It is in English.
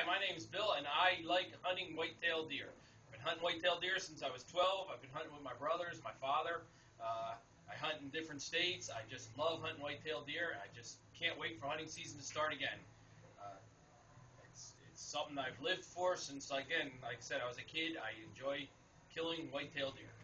Hi, my name's Bill, and I like hunting whitetail deer. I've been hunting whitetail deer since I was 12. I've been hunting with my brothers, my father. I hunt in different states. I just love hunting whitetail deer. I just can't wait for hunting season to start again. Uh, it's something I've lived for since, again, like I said, I was a kid. I enjoy killing whitetail deer.